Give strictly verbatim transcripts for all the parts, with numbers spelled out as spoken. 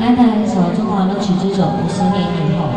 来带来一首中华歌曲之首《十年以后》。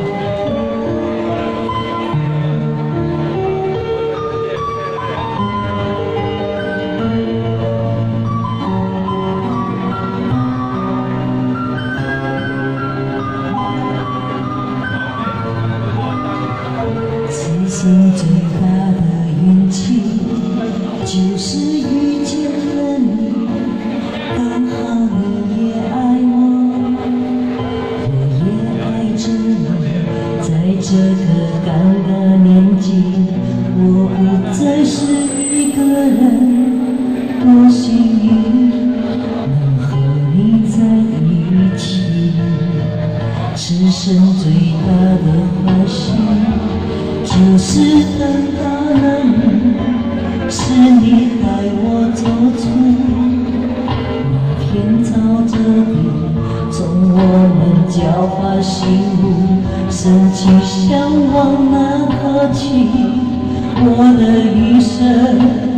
此生最大的运气，就是遇见了你。刚好你也爱我，我也爱着你。在这个尴尬年纪，我不再是一个人，多幸运能和你在一起。此生最大的欢喜。 就是等到了你，是你带我走出那片沼泽地，从我们交换心路，升起向往那口气，我的余生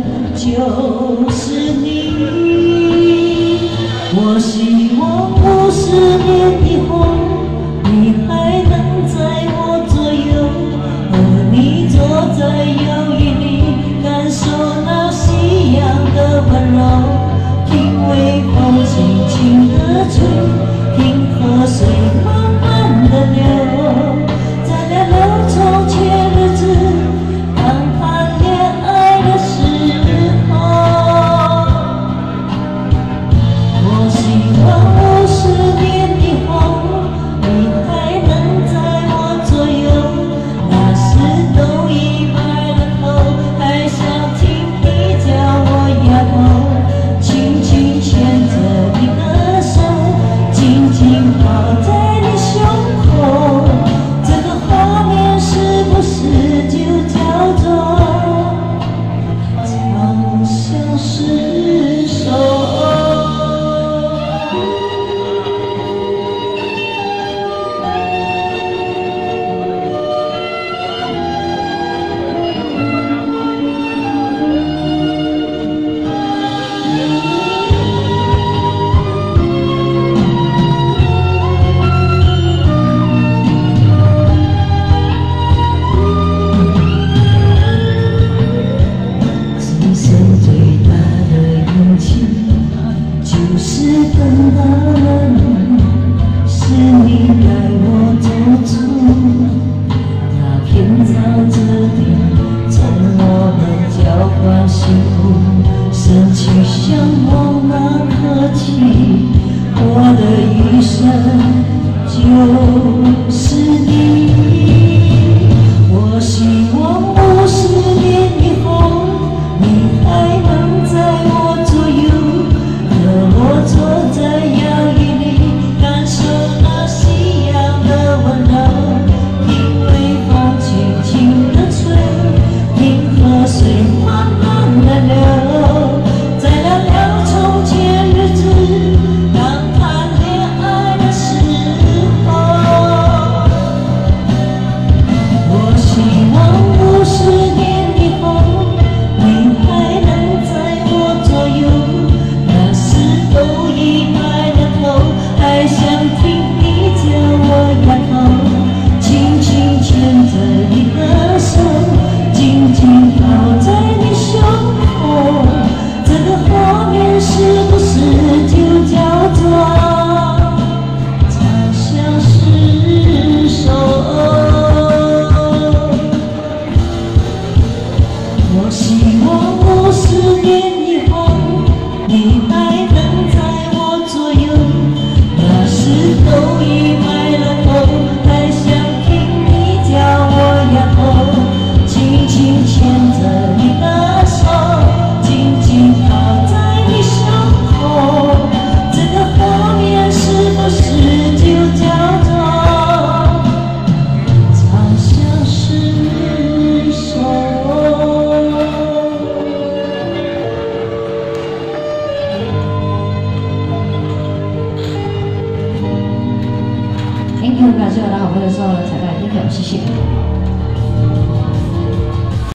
就是你。我希望五十年以后，你还能在我左右。 你坐在摇椅里，感受那夕阳的温柔，听微风轻轻地吹，听河水慢慢地流。在那流从前日子，刚谈恋爱的时候，我希望五十年以后，你还能在我左右。 都已白了头，还想听你叫我丫头，轻轻牵着你的手，紧紧抱在你胸口。这个画面是不是就叫做长相厮守？ 就是等到。